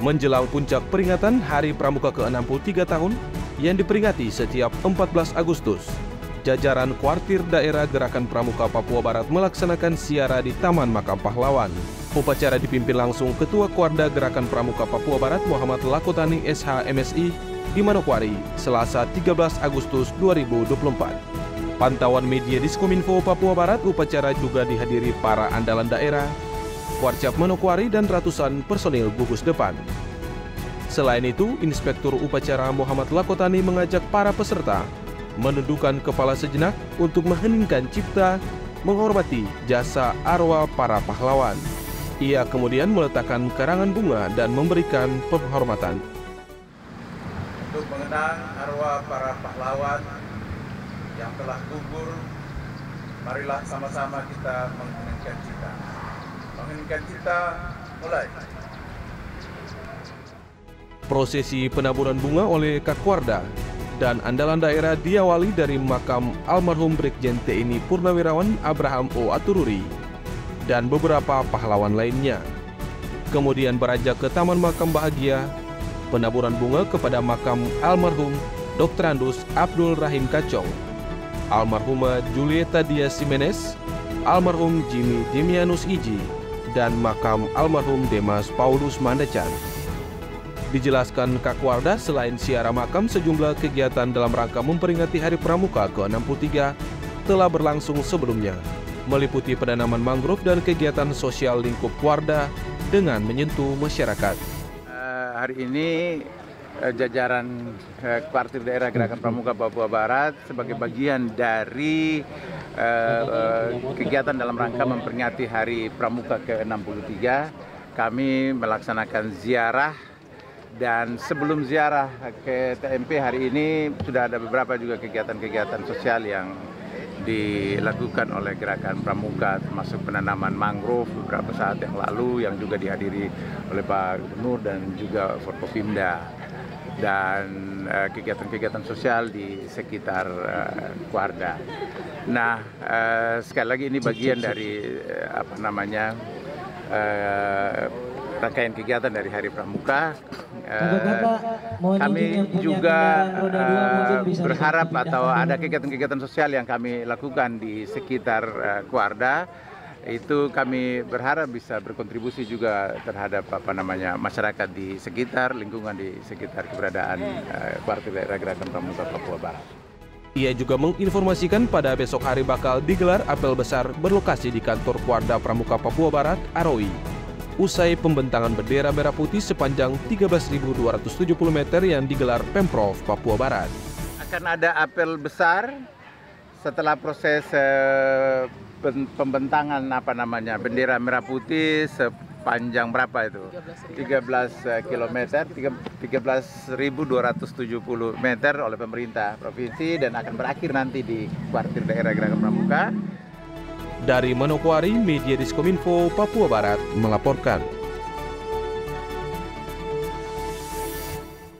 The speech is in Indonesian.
menjelang puncak peringatan Hari Pramuka ke-63 tahun yang diperingati setiap 14 Agustus. Jajaran Kuartir Daerah Gerakan Pramuka Papua Barat melaksanakan ziarah di Taman Makam Pahlawan. Upacara dipimpin langsung Ketua Kuarda Gerakan Pramuka Papua Barat Muhammad Lakotani SH MSI di Manokwari, Selasa 13 Agustus 2024. Pantauan media Diskominfo Papua Barat, upacara juga dihadiri para andalan daerah, Warcap Manokwari dan ratusan personil gugus depan. Selain itu, Inspektur Upacara Muhammad Lakotani mengajak para peserta menundukkan kepala sejenak untuk mengheningkan cipta, menghormati jasa arwah para pahlawan. Ia kemudian meletakkan karangan bunga dan memberikan penghormatan. Untuk mengenang arwah para pahlawan yang telah gugur, marilah sama-sama kita mengheningkan cipta. Mengheningkan cipta mulai. Prosesi penaburan bunga oleh Kakwarda dan andalan daerah diawali dari makam almarhum Brigjen TNI Purnawirawan Abraham O. Atururi dan beberapa pahlawan lainnya. Kemudian beranjak ke Taman Makam Bahagia, penaburan bunga kepada makam almarhum Dr. Andus Abdul Rahim Kacong, almarhumah Julieta Diaz Jimenez, almarhum Jimmy Demianus Iji, dan makam almarhum Demas Paulus Mandacan. Dijelaskan Kakwarda, selain ziarah makam, sejumlah kegiatan dalam rangka memperingati Hari Pramuka ke-63 telah berlangsung sebelumnya, meliputi penanaman mangrove dan kegiatan sosial lingkup Kuarda dengan menyentuh masyarakat. Hari ini jajaran Kuartir Daerah Gerakan Pramuka Papua Barat sebagai bagian dari kegiatan dalam rangka memperingati Hari Pramuka ke-63, kami melaksanakan ziarah. Dan sebelum ziarah ke TMP hari ini sudah ada beberapa juga kegiatan-kegiatan sosial yang dilakukan oleh Gerakan Pramuka, termasuk penanaman mangrove beberapa saat yang lalu yang juga dihadiri oleh Pak Gubernur dan juga Forkopimda, dan kegiatan-kegiatan sosial di sekitar Kuarda. Nah, sekali lagi ini bagian dari rangkaian kegiatan dari Hari Pramuka. Kami juga berharap atau ada kegiatan-kegiatan sosial yang kami lakukan di sekitar Kuarda. Itu kami berharap bisa berkontribusi juga terhadap masyarakat di sekitar, lingkungan di sekitar keberadaan Kuartir Daerah Gerakan Pramuka Papua Barat. Ia juga menginformasikan pada besok hari bakal digelar apel besar berlokasi di kantor Kuarda Pramuka Papua Barat, Arowi, usai pembentangan bendera merah putih sepanjang 13.270 meter yang digelar Pemprov Papua Barat. Akan ada apel besar setelah proses pembentangan bendera merah putih sepanjang berapa itu? 13 km, 13.270 meter oleh pemerintah provinsi, dan akan berakhir nanti di Kuartir Daerah Gerakan Pramuka. Dari Manokwari, media Diskominfo Papua Barat melaporkan.